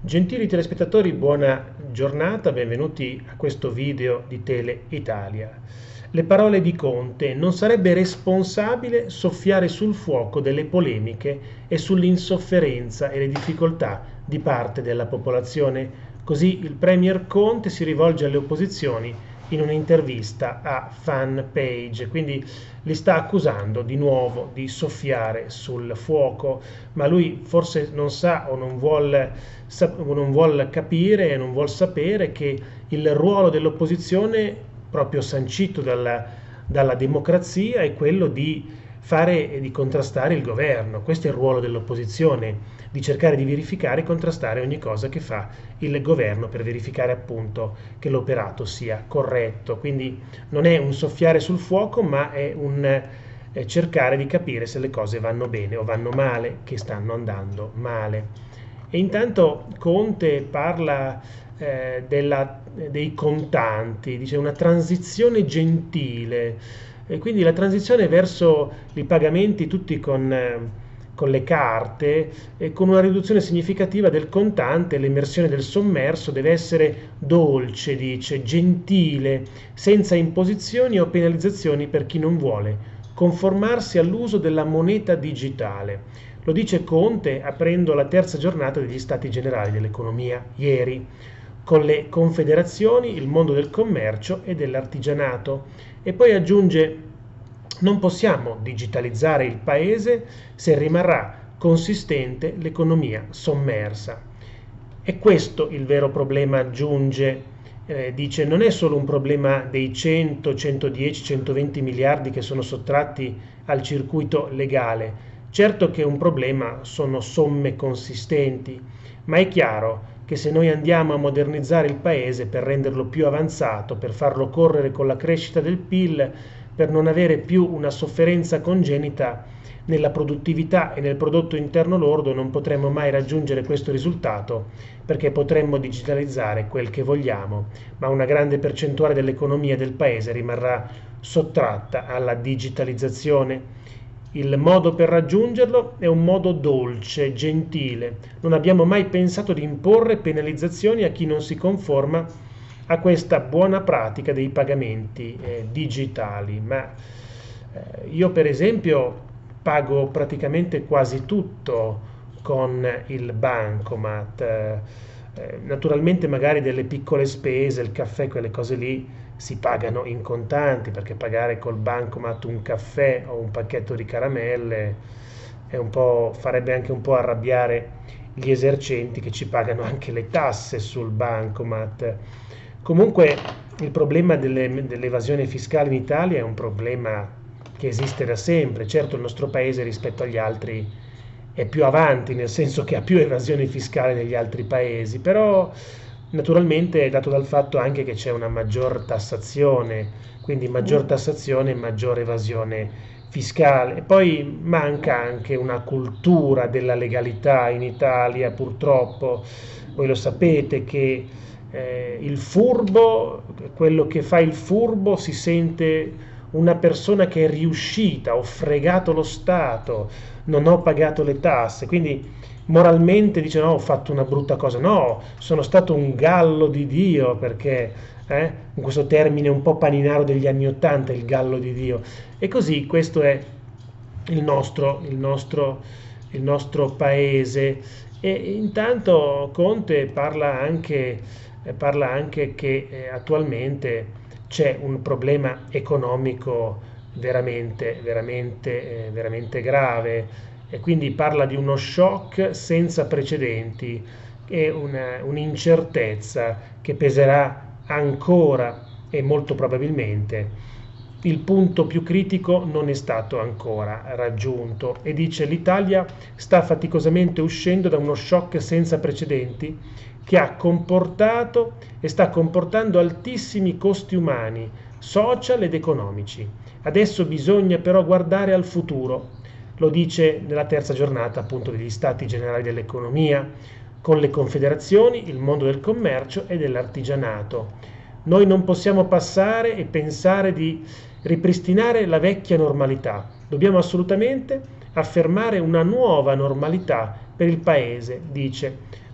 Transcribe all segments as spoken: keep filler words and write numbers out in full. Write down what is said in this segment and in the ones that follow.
Gentili telespettatori, buona giornata, benvenuti a questo video di Tele Italia. Le parole di Conte: non sarebbe responsabile soffiare sul fuoco delle polemiche e sull'insofferenza e le difficoltà di parte della popolazione. Così il Premier Conte si rivolge alle opposizioni in un'intervista a Fanpage, quindi li sta accusando di nuovo di soffiare sul fuoco, ma lui forse non sa o non vuol, o non vuol capire e non vuol sapere che il ruolo dell'opposizione, proprio sancito dalla, dalla democrazia, è quello di fare e di contrastare il governo. Questo è il ruolo dell'opposizione, di cercare di verificare e contrastare ogni cosa che fa il governo per verificare appunto che l'operato sia corretto. Quindi non è un soffiare sul fuoco, ma è un eh, cercare di capire se le cose vanno bene o vanno male, che stanno andando male. E intanto Conte parla eh, della, dei contanti, dice una transizione gentile, e quindi la transizione verso i pagamenti tutti con, eh, con le carte e con una riduzione significativa del contante. L'emersione del sommerso deve essere dolce, dice, gentile, senza imposizioni o penalizzazioni per chi non vuole conformarsi all'uso della moneta digitale. Lo dice Conte aprendo la terza giornata degli Stati Generali dell'Economia ieri, con le confederazioni, il mondo del commercio e dell'artigianato. E poi aggiunge: non possiamo digitalizzare il paese se rimarrà consistente l'economia sommersa. E questo il vero problema, aggiunge. Eh, dice: non è solo un problema dei cento, centodieci, centoventi miliardi che sono sottratti al circuito legale. Certo che un problema sono somme consistenti, ma è chiaro che se noi andiamo a modernizzare il paese per renderlo più avanzato, per farlo correre con la crescita del P I L, per non avere più una sofferenza congenita nella produttività e nel prodotto interno lordo, non potremo mai raggiungere questo risultato, perché potremmo digitalizzare quel che vogliamo, ma una grande percentuale dell'economia del paese rimarrà sottratta alla digitalizzazione. Il modo per raggiungerlo è un modo dolce, gentile. Non abbiamo mai pensato di imporre penalizzazioni a chi non si conforma a questa buona pratica dei pagamenti eh, digitali. Ma eh, io per esempio pago praticamente quasi tutto con il bancomat. Eh, naturalmente magari delle piccole spese, il caffè, quelle cose lì si pagano in contanti, perché pagare col bancomat un caffè o un pacchetto di caramelle è un po', farebbe anche un po' arrabbiare gli esercenti che ci pagano anche le tasse sul bancomat. Comunque il problema delle, dell'evasione fiscale in Italia è un problema che esiste da sempre. Certo, il nostro paese rispetto agli altri è più avanti, nel senso che ha più evasione fiscale degli altri paesi, però naturalmente è dato dal fatto anche che c'è una maggior tassazione, quindi maggior tassazione e maggior evasione fiscale. E poi manca anche una cultura della legalità in Italia, purtroppo. Voi lo sapete che eh, il furbo, quello che fa il furbo, si sente una persona che è riuscita, ho fregato lo Stato, non ho pagato le tasse, quindi moralmente dice: no, ho fatto una brutta cosa, no, sono stato un gallo di Dio, perché eh, in questo termine un po' paninaro degli anni Ottanta, il gallo di Dio. E così questo è il nostro, il nostro, il nostro paese. E intanto Conte parla anche, eh, parla anche che eh, attualmente c'è un problema economico veramente, veramente, eh, veramente grave, e quindi parla di uno shock senza precedenti e una, un'incertezza che peserà ancora, e molto probabilmente il punto più critico non è stato ancora raggiunto. E dice: l'Italia sta faticosamente uscendo da uno shock senza precedenti che ha comportato e sta comportando altissimi costi umani, social ed economici. Adesso bisogna però guardare al futuro. Lo dice nella terza giornata appunto degli Stati Generali dell'Economia, con le confederazioni, il mondo del commercio e dell'artigianato. Noi non possiamo passare e pensare di ripristinare la vecchia normalità. Dobbiamo assolutamente affermare una nuova normalità per il paese, dice.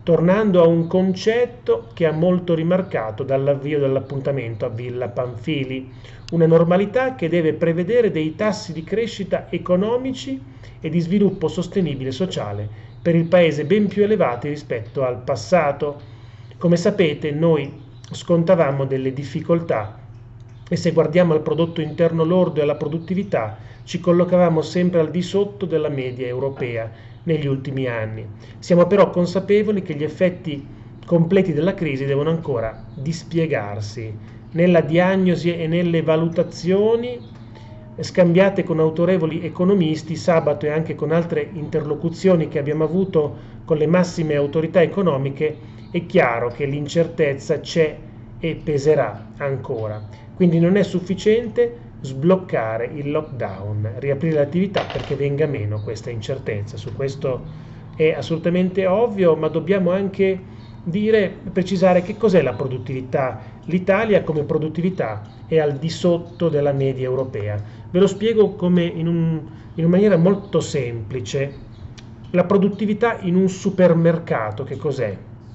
tornando a un concetto che ha molto rimarcato dall'avvio dell'appuntamento a Villa Pamphili, una normalità che deve prevedere dei tassi di crescita economici e di sviluppo sostenibile sociale per il Paese ben più elevati rispetto al passato. Come sapete, noi scontavamo delle difficoltà e se guardiamo al prodotto interno lordo e alla produttività ci collocavamo sempre al di sotto della media europea negli ultimi anni. Siamo però consapevoli che gli effetti completi della crisi devono ancora dispiegarsi nella diagnosi e nelle valutazioni scambiate con autorevoli economisti sabato e anche con altre interlocuzioni che abbiamo avuto con le massime autorità economiche. È chiaro che l'incertezza c'è e peserà ancora. Quindi non è sufficiente sbloccare il lockdown, riaprire l'attività perché venga meno questa incertezza. Su questo è assolutamente ovvio, ma dobbiamo anche dire, precisare che cos'è la produttività. L'Italia come produttività è al di sotto della media europea. Ve lo spiego come in, un, in una maniera molto semplice. La produttività in un supermercato che cos'è?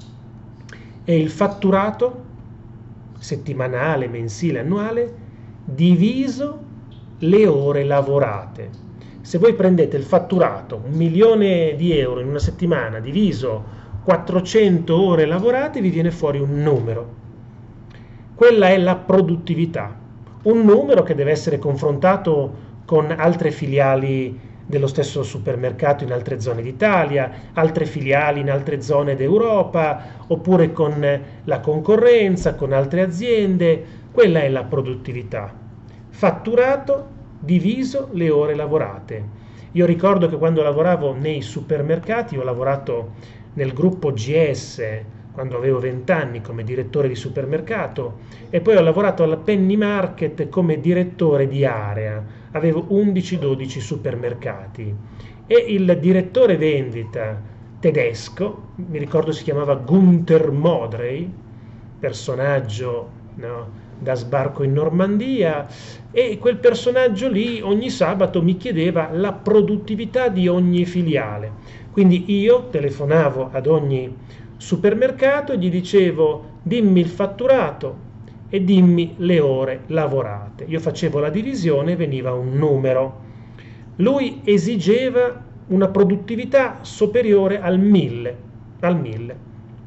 È il fatturato settimanale, mensile, annuale diviso le ore lavorate. Se voi prendete il fatturato, un milione di euro in una settimana, diviso quattrocento ore lavorate, vi viene fuori un numero. Quella è la produttività, un numero che deve essere confrontato con altre filiali dello stesso supermercato in altre zone d'Italia, altre filiali in altre zone d'Europa, oppure con la concorrenza, con altre aziende. Quella è la produttività. Fatturato diviso le ore lavorate. Io ricordo che quando lavoravo nei supermercati, ho lavorato nel gruppo G S quando avevo venti anni come direttore di supermercato e poi ho lavorato alla Penny Market come direttore di area. Avevo undici dodici supermercati e il direttore vendita tedesco, mi ricordo si chiamava Gunther Modrey, personaggio, no, da sbarco in Normandia, e quel personaggio lì ogni sabato mi chiedeva la produttività di ogni filiale. Quindi io telefonavo ad ogni supermercato e gli dicevo dimmi il fatturato e dimmi le ore lavorate. Io facevo la divisione e veniva un numero. Lui esigeva una produttività superiore al mille, al mille.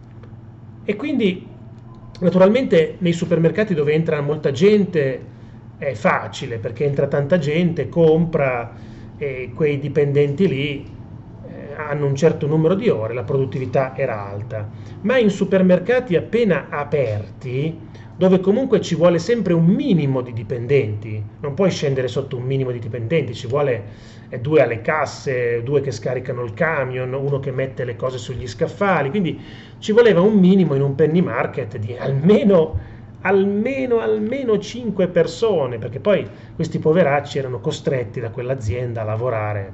E quindi naturalmente nei supermercati dove entra molta gente è facile perché entra tanta gente, compra e quei dipendenti lì eh, hanno un certo numero di ore, la produttività era alta. Ma in supermercati appena aperti, dove comunque ci vuole sempre un minimo di dipendenti, non puoi scendere sotto un minimo di dipendenti, ci vuole eh, due alle casse, due che scaricano il camion, uno che mette le cose sugli scaffali, quindi ci voleva un minimo in un penny market di almeno, almeno, almeno cinque persone, perché poi questi poveracci erano costretti da quell'azienda a lavorare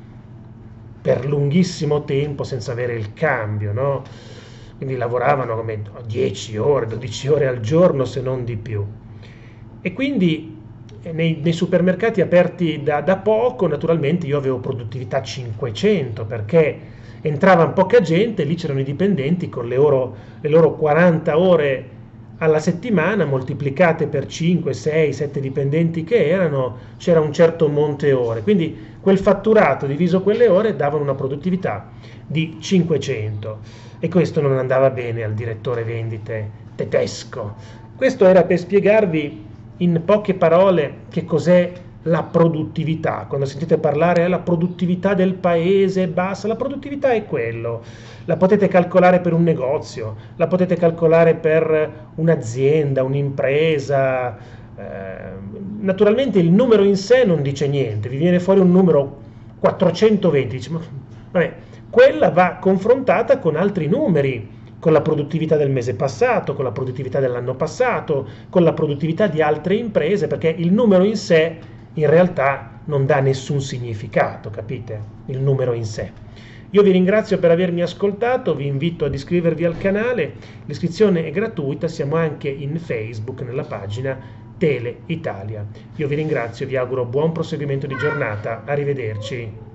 per lunghissimo tempo senza avere il cambio, no? Quindi lavoravano come dieci ore, dodici ore al giorno se non di più. E quindi nei, nei supermercati aperti da, da poco, naturalmente io avevo produttività cinquecento perché entrava poca gente, lì c'erano i dipendenti con le, oro, le loro quaranta ore alla settimana moltiplicate per cinque, sei, sette dipendenti che erano, c'era un certo monte ore. Quindi quel fatturato diviso quelle ore davano una produttività di cinquecento. E questo non andava bene al direttore vendite tedesco. Questo era per spiegarvi in poche parole che cos'è la produttività. Quando sentite parlare della produttività del paese bassa, la produttività è quello. La potete calcolare per un negozio, la potete calcolare per un'azienda, un'impresa. Eh, naturalmente il numero in sé non dice niente, vi viene fuori un numero quattrocentoventi, dice, ma, vabbè, quella va confrontata con altri numeri, con la produttività del mese passato, con la produttività dell'anno passato, con la produttività di altre imprese, perché il numero in sé in realtà non dà nessun significato, capite? Il numero in sé. Io vi ringrazio per avermi ascoltato, vi invito ad iscrivervi al canale, l'iscrizione è gratuita, siamo anche in Facebook nella pagina Tele Italia. Io vi ringrazio, vi auguro buon proseguimento di giornata, arrivederci.